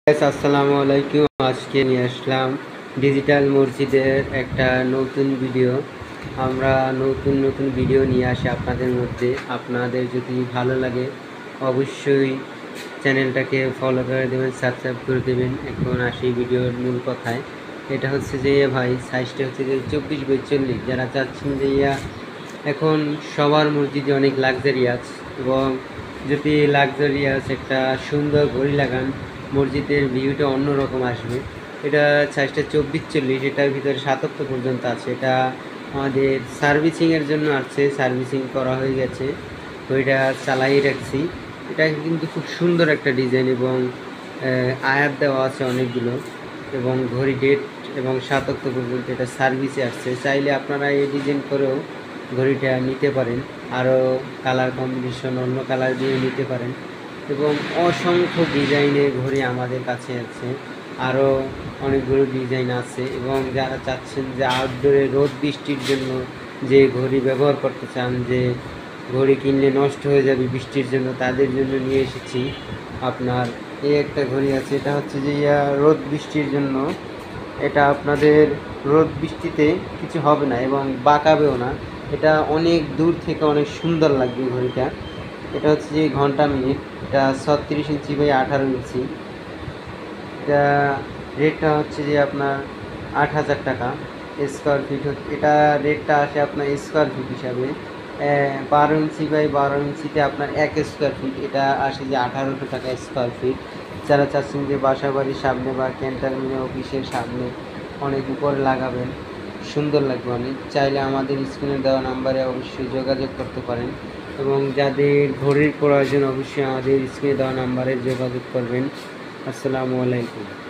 আসসালামু আলাইকুম। আজকে নিয়ে আসলাম ডিজিটাল মসজিদের একটা নতুন ভিডিও। আমরা নতুন ভিডিও নিয়ে আসি আপনাদের মধ্যে। আপনাদের যদি ভালো লাগে অবশ্যই চ্যানেলটাকে ফলো করে দেবেন, সাবস্ক্রাইব করে দেবেন। এখন আসি ভিডিওর মূল কথায়। এটা হচ্ছে যে ভাই সাইজটা হচ্ছে যে 24x40। যারা চাচ্ছেন যে এখন সবার মসজিদে অনেক লাক্সারিয়াস, এবং যদি লাক্সারিয়াস একটা সুন্দর ঘড়ি লাগান মসজিদের ভিউটা অন্যরকম আসবে। এটা সাইজটা 24x40, এটার ভিতরে 77 পর্যন্ত আছে। এটা আমাদের সার্ভিসিংয়ের জন্য আসছে, সার্ভিসিং করা হয়ে গেছে, তো এটা চালাই রাখছি। এটা কিন্তু খুব সুন্দর একটা ডিজাইন, এবং আয়াত দেওয়া আছে অনেকগুলো, এবং ঘড়ি ডেট এবং 77 পর্যন্ত এটা সার্ভিসে আসছে। চাইলে আপনারা এই ডিজাইন করেও ঘড়িটা নিতে পারেন, আরও কালার কম্বিনেশন অন্য কালার দিয়ে নিতে পারেন, এবং অসংখ্য ডিজাইনের ঘড়ি আমাদের কাছে আছে। আরও অনেকগুলো ডিজাইন আছে, এবং যারা চাচ্ছেন যে আউটডোরে রোদ বৃষ্টির জন্য যে ঘড়ি ব্যবহার করতে চান, যে ঘড়ি কিনলে নষ্ট হয়ে যাবে বৃষ্টির জন্য, তাদের জন্য নিয়ে এসেছি আপনার এই একটা ঘড়ি আছে। এটা হচ্ছে যে রোদ বৃষ্টির জন্য, এটা আপনাদের রোদ বৃষ্টিতে কিছু হবে না এবং বাঁকাবেও না। এটা অনেক দূর থেকে অনেক সুন্দর লাগবে ঘড়িটা। এটা হচ্ছে যে ঘন্টা মিনিট, এটা 36 ইঞ্চি বাই 18 ইঞ্চি। এটা রেটটা হচ্ছে যে আপনার 8,000 টাকা স্কোয়ার ফিট। এটা রেটটা আসে আপনার স্কোয়ার ফিট হিসাবে। 12 ইঞ্চি বাই 12 ইঞ্চিতে আপনার 1 স্কোয়ার ফিট, এটা আসে যে 1800 টাকা স্কোয়ার ফিট। যারা চাচ্ছেন যে বাসা বাড়ির সামনে বা ক্যান্টনমেন্ট অফিসের সামনে অনেক উপরে লাগাবেন, সুন্দর লাগবে অনেক, চাইলে আমাদের স্ক্রিনে দেওয়া নাম্বারে অবশ্যই যোগাযোগ করতে পারেন। এবং যাদের ঘড়ির প্রয়োজন অবশ্যই আমাদের স্ক্রিনে দেওয়া নাম্বারে যোগাযোগ করবেন। আসসালামু আলাইকুম।